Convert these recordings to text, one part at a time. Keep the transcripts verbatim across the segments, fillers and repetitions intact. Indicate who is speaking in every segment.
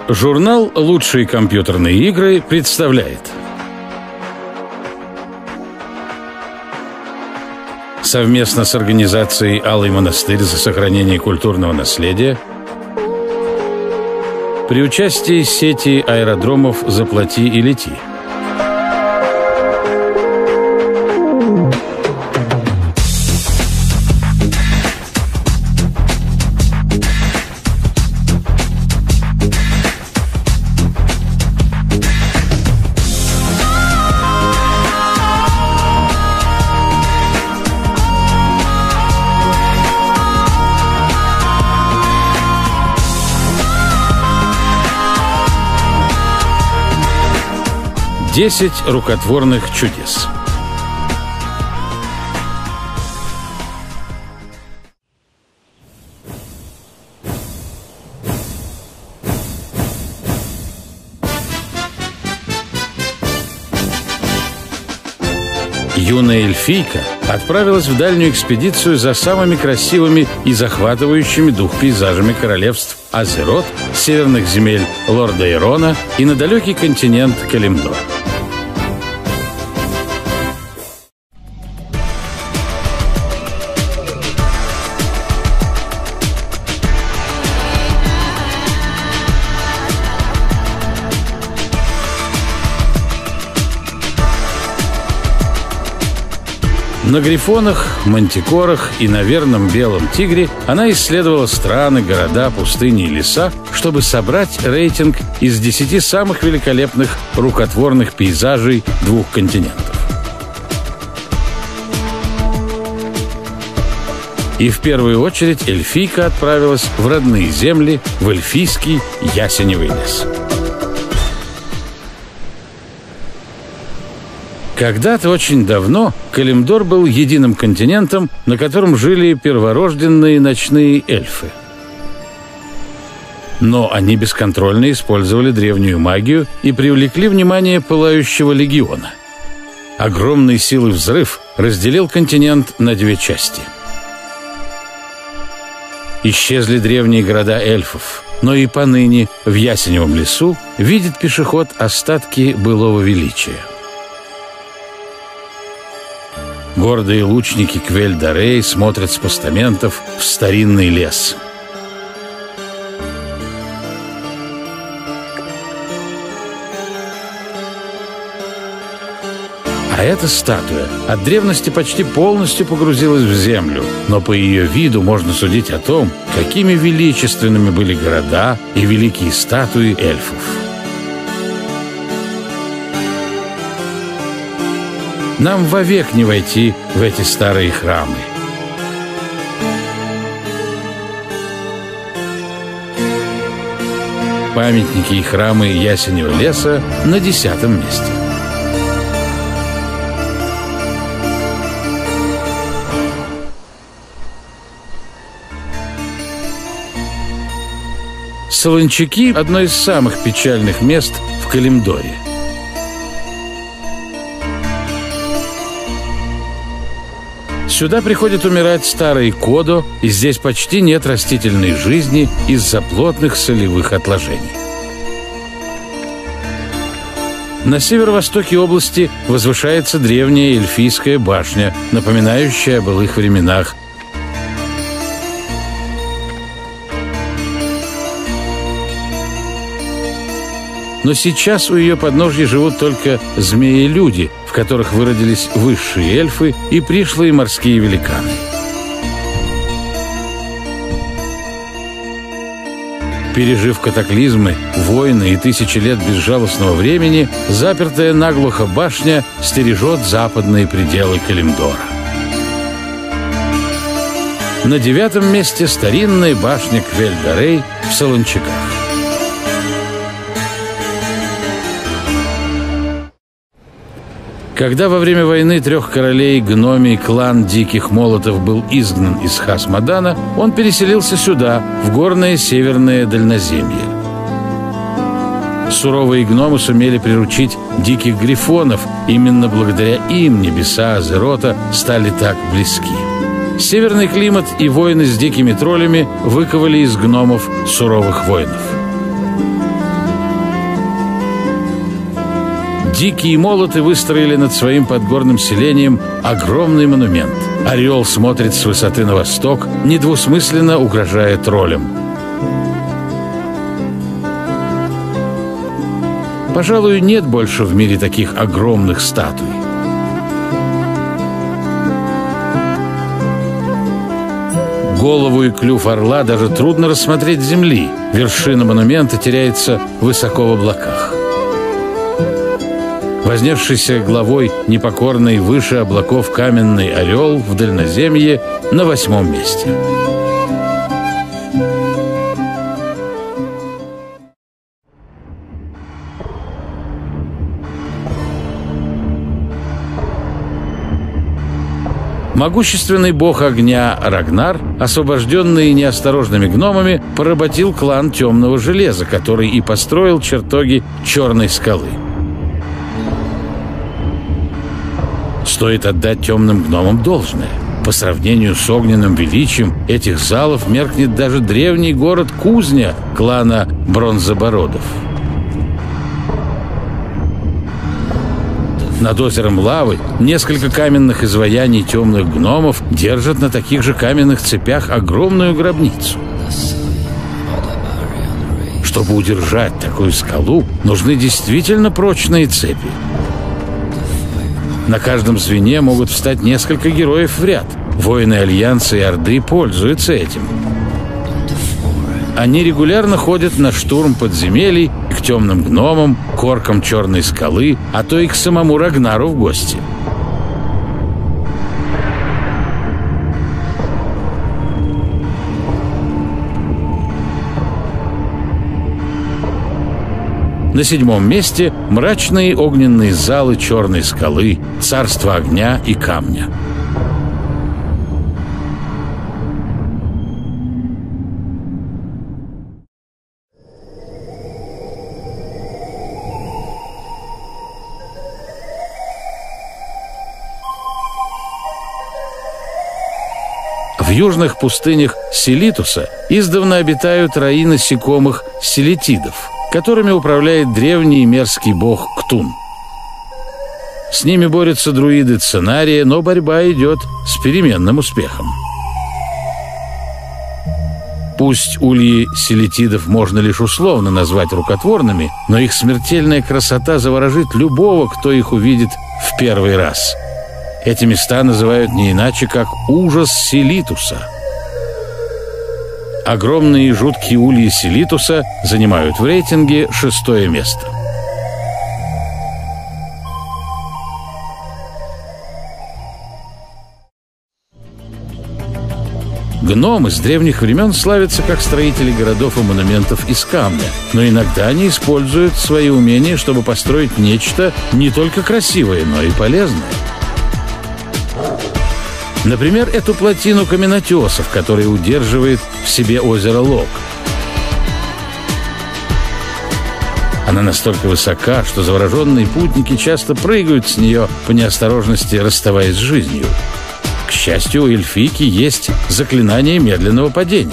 Speaker 1: Журнал «Лучшие компьютерные игры» представляет совместно с организацией «Алый монастырь» за сохранение культурного наследия при участии сети аэродромов «Заплати и лети». Десять рукотворных чудес. Юная эльфийка отправилась в дальнюю экспедицию за самыми красивыми и захватывающими дух пейзажами королевств Азерот, северных земель лорда Ирона и на далекий континент Калимдор. На грифонах, мантикорах и на верном белом тигре она исследовала страны, города, пустыни и леса, чтобы собрать рейтинг из десяти самых великолепных рукотворных пейзажей двух континентов. И в первую очередь эльфийка отправилась в родные земли, в эльфийский ясеневый лес. Когда-то очень давно Калимдор был единым континентом, на котором жили перворожденные ночные эльфы. Но они бесконтрольно использовали древнюю магию и привлекли внимание Пылающего легиона. Огромной силой взрыв разделил континент на две части. Исчезли древние города эльфов, но и поныне в Ясеневом лесу видит пешеход остатки былого величия. Гордые лучники Квель-Дарей смотрят с постаментов в старинный лес. А эта статуя от древности почти полностью погрузилась в землю, но по ее виду можно судить о том, какими величественными были города и великие статуи эльфов. Нам вовек не войти в эти старые храмы. Памятники и храмы Ясеневого леса на десятом месте. Солончаки – одно из самых печальных мест в Калимдоре. Сюда приходят умирать старые кодо, и здесь почти нет растительной жизни из-за плотных солевых отложений. На северо-востоке области возвышается древняя эльфийская башня, напоминающая о былых временах. Но сейчас у ее подножья живут только змеи-люди, в которых выродились высшие эльфы и пришлые морские великаны. Пережив катаклизмы, войны и тысячи лет безжалостного времени, запертая наглухо башня стережет западные пределы Калимдора. На девятом месте старинная башня Квель-Дарей в Солончаках. Когда во время войны трех королей гномий клан Диких Молотов был изгнан из Хасмодана, он переселился сюда, в горное северное дальноземье. Суровые гномы сумели приручить диких грифонов, именно благодаря им небеса Азерота стали так близки. Северный климат и войны с дикими троллями выковали из гномов суровых воинов. дикие молоты выстроили над своим подгорным селением огромный монумент. Орел смотрит с высоты на восток, недвусмысленно угрожая троллям. Пожалуй, нет больше в мире таких огромных статуй. Голову и клюв орла даже трудно рассмотреть с земли. Вершина монумента теряется высоко в облаках. Вознесшийся главой непокорный выше облаков каменный орел в дальноземье на восьмом месте. Могущественный бог огня Рагнар, освобожденный неосторожными гномами, поработил клан Темного Железа, который и построил чертоги Черной скалы. Стоит отдать темным гномам должное. По сравнению с огненным величием этих залов меркнет даже древний город Кузня клана Бронзобородов. Над озером Лавы несколько каменных изваяний темных гномов держат на таких же каменных цепях огромную гробницу. Чтобы удержать такую скалу, нужны действительно прочные цепи. На каждом звене могут встать несколько героев в ряд. Воины Альянса и Орды пользуются этим. Они регулярно ходят на штурм подземелий к темным гномам, к оркам Черной скалы, а то и к самому Рагнару в гости. На седьмом месте мрачные огненные залы Черной скалы, царство огня и камня. В южных пустынях Селитуса издавна обитают раи насекомых селитидов, которыми управляет древний мерзкий бог Ктун. С ними борются друиды Ценария, но борьба идет с переменным успехом. Пусть ульи селитидов можно лишь условно назвать рукотворными, но их смертельная красота заворожит любого, кто их увидит в первый раз. Эти места называют не иначе, как ужас Селитуса. Огромные и жуткие ульи Селитуса занимают в рейтинге шестое место. Гномы с древних времен славятся как строители городов и монументов из камня, но иногда они используют свои умения, чтобы построить нечто не только красивое, но и полезное. Например, эту плотину каменотесов, которая удерживает в себе озеро Лог. Она настолько высока, что завороженные путники часто прыгают с нее по неосторожности, расставаясь с жизнью. К счастью, у эльфийки есть заклинание медленного падения.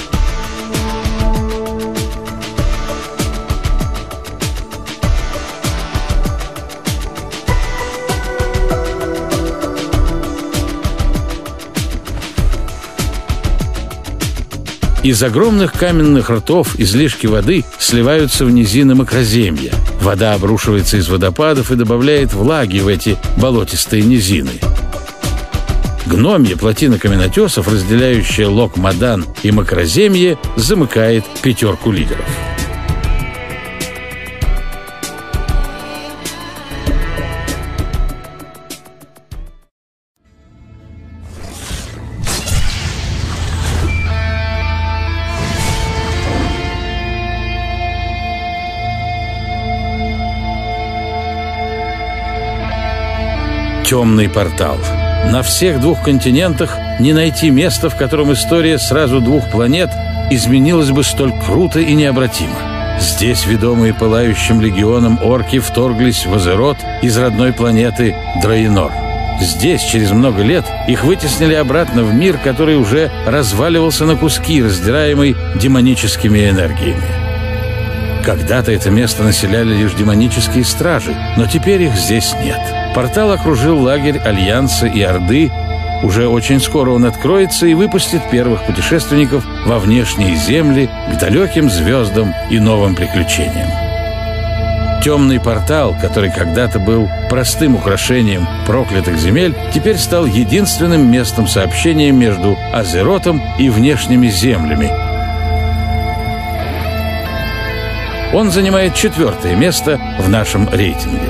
Speaker 1: Из огромных каменных ртов излишки воды сливаются в низины макроземья. Вода обрушивается из водопадов и добавляет влаги в эти болотистые низины. Гномья плотина каменотесов, разделяющая Лог-Мадан и макроземье, замыкает пятерку лидеров. Темный портал. На всех двух континентах не найти места, в котором история сразу двух планет изменилась бы столь круто и необратимо. Здесь, ведомые пылающим легионом, орки вторглись в Азерот из родной планеты Драйнор. Здесь, через много лет, их вытеснили обратно в мир, который уже разваливался на куски, раздираемый демоническими энергиями. Когда-то это место населяли лишь демонические стражи, но теперь их здесь нет. Портал окружил лагерь Альянса и Орды. Уже очень скоро он откроется и выпустит первых путешественников во внешние земли, к далеким звездам и новым приключениям. Темный портал, который когда-то был простым украшением проклятых земель, теперь стал единственным местом сообщения между Азеротом и внешними землями. Он занимает четвертое место в нашем рейтинге.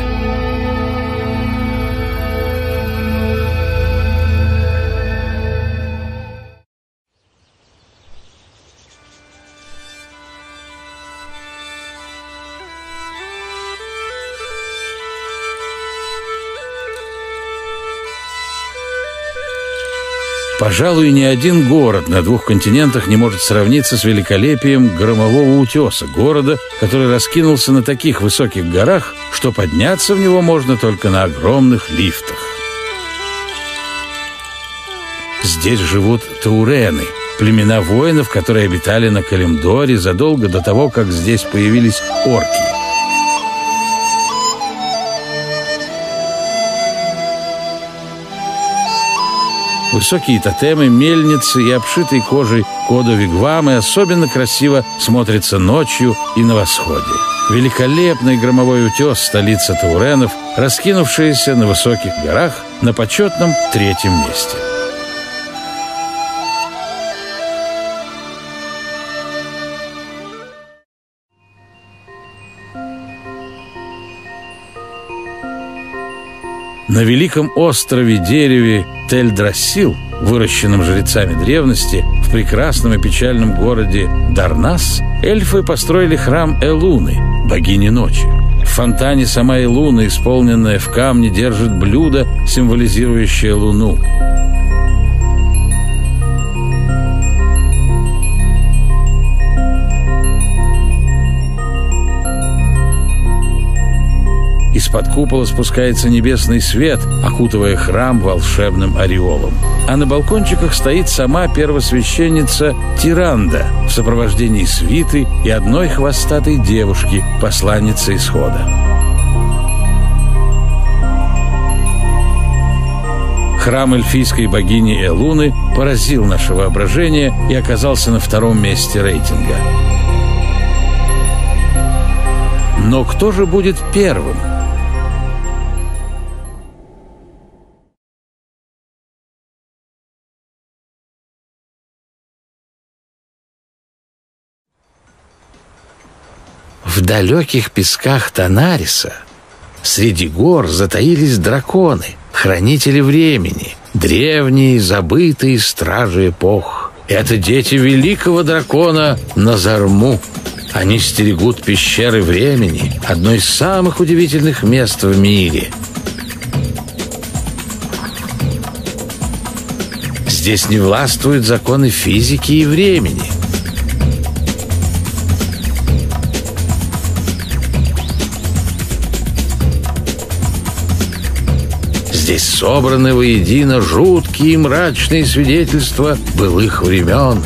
Speaker 1: Пожалуй, ни один город на двух континентах не может сравниться с великолепием Громового утеса, города, который раскинулся на таких высоких горах, что подняться в него можно только на огромных лифтах. Здесь живут таурены, племена воинов, которые обитали на Калимдоре задолго до того, как здесь появились орки. Высокие тотемы, мельницы и обшитые кожей кодо-вигвамы особенно красиво смотрятся ночью и на восходе. Великолепный Громовой утес, столица тауренов, раскинувшаяся на высоких горах на почетном третьем месте. На великом острове-дереве Тель-Драссил, выращенном жрецами древности, в прекрасном и печальном городе Дарнас, эльфы построили храм Элуны, богини ночи. В фонтане сама Элуна, исполненная в камне, держит блюдо, символизирующее луну. Из-под купола спускается небесный свет, окутывая храм волшебным ореолом. А на балкончиках стоит сама первосвященница Тиранда в сопровождении свиты и одной хвостатой девушки, посланницы Исхода. Храм эльфийской богини Элуны поразил наше воображение и оказался на втором месте рейтинга. Но кто же будет первым? В далеких песках Танариса среди гор затаились драконы, хранители времени, древние забытые стражи эпох. Это дети великого дракона Назарму. Они стерегут пещеры времени, одно из самых удивительных мест в мире. Здесь не властвуют законы физики и времени. Здесь собраны воедино жуткие и мрачные свидетельства былых времен.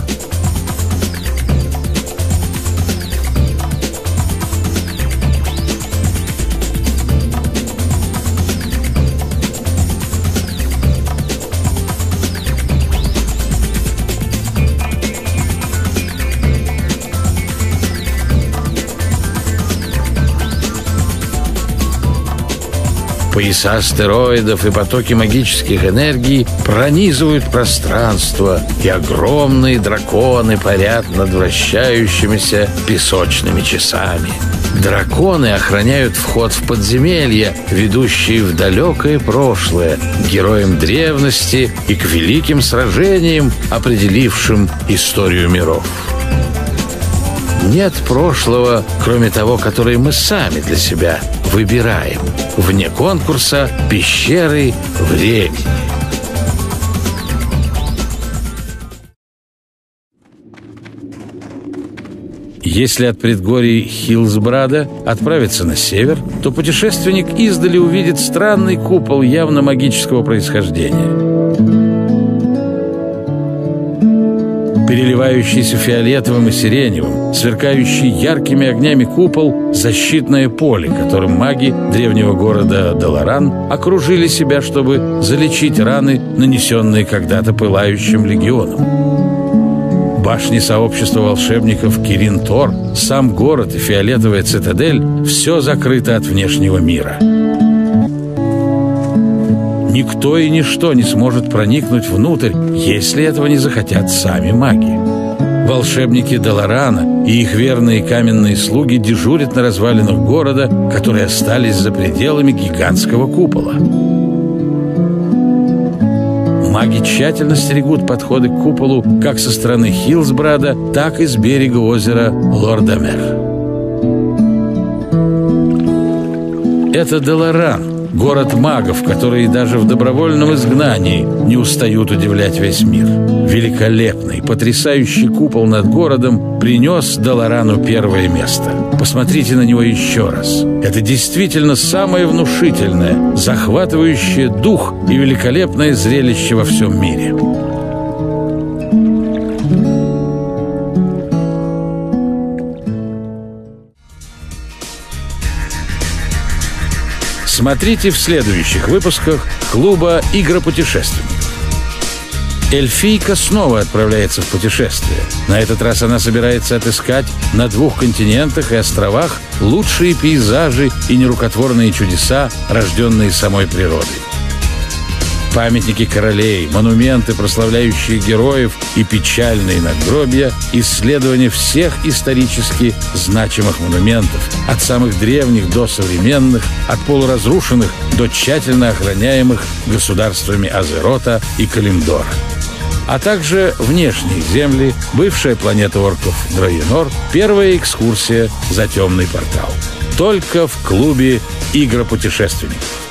Speaker 1: Пояса астероидов и потоки магических энергий пронизывают пространство, и огромные драконы парят над вращающимися песочными часами. Драконы охраняют вход в подземелья, ведущие в далекое прошлое, к героям древности и к великим сражениям, определившим историю миров. Нет прошлого, кроме того, которое мы сами для себя выбираем. Вне конкурса пещеры времени. Если от предгорий Хиллсбрада отправиться на север, то путешественник издали увидит странный купол явно магического происхождения. переливающийся фиолетовым и сиреневым, сверкающий яркими огнями купол, защитное поле, которым маги древнего города Даларан окружили себя, чтобы залечить раны, нанесенные когда-то пылающим легионом. Башни сообщества волшебников Кирин-Тор, сам город и фиолетовая цитадель — все закрыто от внешнего мира. Никто и ничто не сможет проникнуть внутрь, если этого не захотят сами маги. Волшебники Даларана и их верные каменные слуги дежурят на развалинах города, которые остались за пределами гигантского купола. Маги тщательно стерегут подходы к куполу как со стороны Хилсбрада, так и с берега озера Лордамер. Это Даларан, город магов, которые даже в добровольном изгнании не устают удивлять весь мир. Великолепный, потрясающий купол над городом принес Даларану первое место. Посмотрите на него еще раз. Это действительно самое внушительное, захватывающее дух и великолепное зрелище во всем мире. Смотрите в следующих выпусках клуба «Игропутешественник». Эльфийка снова отправляется в путешествие. На этот раз она собирается отыскать на двух континентах и островах лучшие пейзажи и нерукотворные чудеса, рожденные самой природой. Памятники королей, монументы, прославляющие героев, и печальные надгробья, исследование всех исторически значимых монументов, от самых древних до современных, от полуразрушенных до тщательно охраняемых государствами Азерота и Калимдора. А также внешние земли, бывшая планета орков Драйенор, первая экскурсия за темный портал. Только в клубе «Игропутешественник».